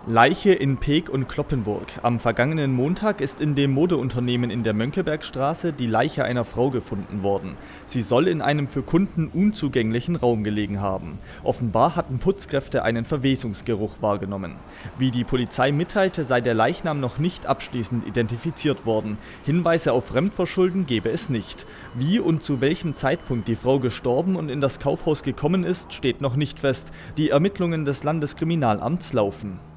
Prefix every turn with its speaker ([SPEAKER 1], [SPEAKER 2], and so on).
[SPEAKER 1] Leiche in Peek und Cloppenburg. Am vergangenen Montag ist in dem Modeunternehmen in der Mönckebergstraße die Leiche einer Frau gefunden worden. Sie soll in einem für Kunden unzugänglichen Raum gelegen haben. Offenbar hatten Putzkräfte einen Verwesungsgeruch wahrgenommen. Wie die Polizei mitteilte, sei der Leichnam noch nicht abschließend identifiziert worden. Hinweise auf Fremdverschulden gebe es nicht. Wie und zu welchem Zeitpunkt die Frau gestorben und in das Kaufhaus gekommen ist, steht noch nicht fest. Die Ermittlungen des Landeskriminalamts laufen.